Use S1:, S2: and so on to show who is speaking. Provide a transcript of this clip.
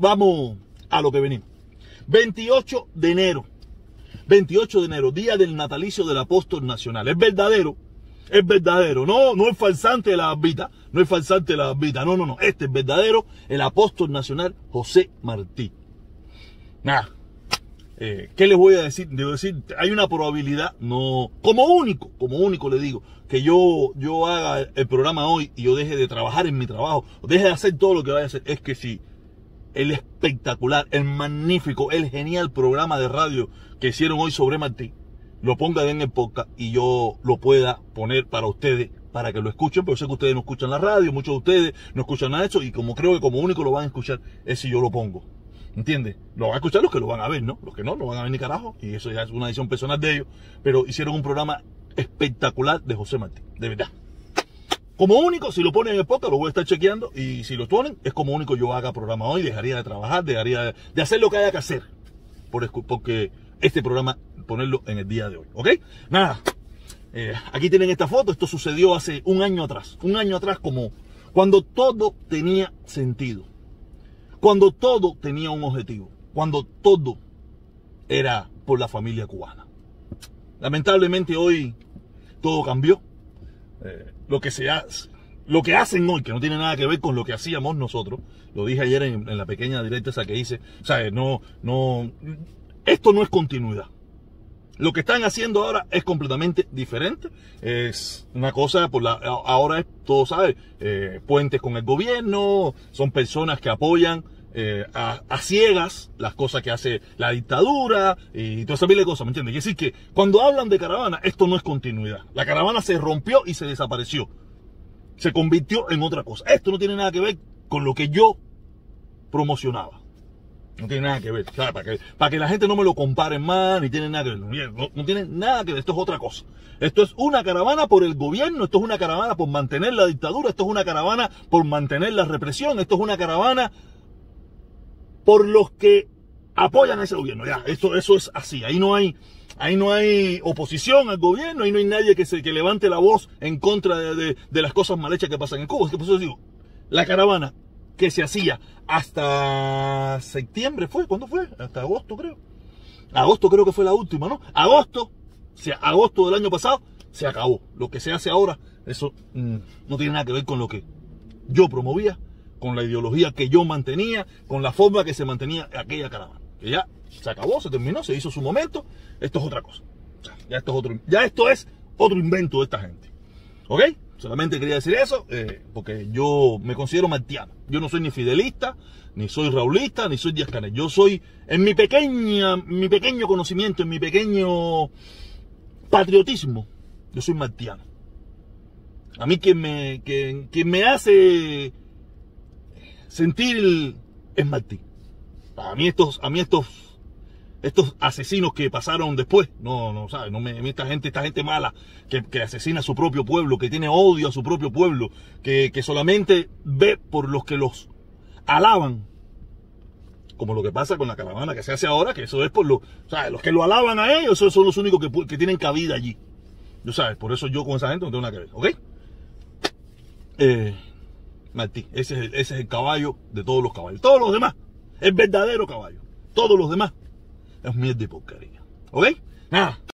S1: vamos a lo que venimos. 28 de enero. 28 de enero, día del natalicio del apóstol nacional. Es verdadero. Es verdadero. No es falsante de la barbita. No es falsante de la barbita. No. Este es verdadero. El apóstol nacional José Martí. Nada. ¿Qué les voy a decir? Debo decir, hay una probabilidad, no, como único le digo, que yo haga el programa hoy y yo deje de trabajar en mi trabajo, o deje de hacer todo lo que vaya a hacer, es que si el espectacular, el magnífico, el genial programa de radio que hicieron hoy sobre Martí, lo pongan en el podcast y yo lo pueda poner para ustedes, para que lo escuchen, pero sé que ustedes no escuchan la radio, muchos de ustedes no escuchan nada de eso, y como creo que como único lo van a escuchar, es si yo lo pongo. ¿Entiendes? Lo van a escuchar los que lo van a ver, ¿no? Los que no van a ver ni carajo. Y eso ya es una decisión personal de ellos. Pero hicieron un programa espectacular de José Martí. De verdad. Como único, si lo ponen en el podcast, lo voy a estar chequeando. Y si lo ponen, es como único yo haga programa hoy. Dejaría de trabajar, dejaría de hacer lo que haya que hacer. Porque este programa, ponerlo en el día de hoy. ¿Ok? Nada. Aquí tienen esta foto. Esto sucedió hace un año atrás. Un año atrás, como cuando todo tenía sentido. Cuando todo tenía un objetivo, cuando todo era por la familia cubana. Lamentablemente hoy todo cambió. Lo que hacen hoy, que no tiene nada que ver con lo que hacíamos nosotros, lo dije ayer en la pequeña directa esa que hice, o sea, esto no es continuidad. Lo que están haciendo ahora es completamente diferente. Es una cosa, ahora es, todos saben, puentes con el gobierno, son personas que apoyan a ciegas las cosas que hace la dictadura y toda esa pila de cosas, ¿me entiendes? Quiere decir que cuando hablan de caravana, esto no es continuidad. La caravana se rompió y se desapareció. Se convirtió en otra cosa. Esto no tiene nada que ver con lo que yo promocionaba. No tiene nada que ver, claro, para que la gente no me lo compare más, ni tiene nada que ver, no tiene nada que ver, esto es otra cosa. Esto es una caravana por el gobierno, esto es una caravana por mantener la dictadura, esto es una caravana por mantener la represión, esto es una caravana por los que apoyan a ese gobierno. Ya, eso es así, ahí no hay oposición al gobierno, ahí no hay nadie que levante la voz en contra de las cosas mal hechas que pasan en Cuba. Es que por eso digo, la caravana que se hacía hasta septiembre ¿cuándo fue? Hasta agosto creo. Agosto creo que fue la última, ¿no? Agosto del año pasado se acabó. Lo que se hace ahora, eso no tiene nada que ver con lo que yo promovía, con la ideología que yo mantenía, con la forma que se mantenía aquella caravana. Que ya se acabó, se terminó, se hizo su momento. Esto es otra cosa. Ya esto es otro invento de esta gente. ¿Ok? Solamente quería decir eso, porque yo me considero martiano. Yo no soy ni fidelista, ni soy raulista, ni soy Díaz-Canel. Yo soy, en mi pequeño conocimiento, en mi pequeño patriotismo, yo soy martiano. A mí quien me hace sentir es Martí. A mí estos asesinos que pasaron después, ¿sabes? Esta gente mala que asesina a su propio pueblo, que tiene odio a su propio pueblo, que solamente ve por los que los alaban, como lo que pasa con la caravana que se hace ahora, que eso es por los que lo alaban a ellos, esos son los únicos que tienen cabida allí. ¿Sabes? Por eso yo con esa gente no tengo nada que ver, ¿ok? Martí, ese es el caballo de todos los caballos. Todos los demás, el verdadero caballo. Todos los demás es mierda y porquería. ¿Ok? Nada.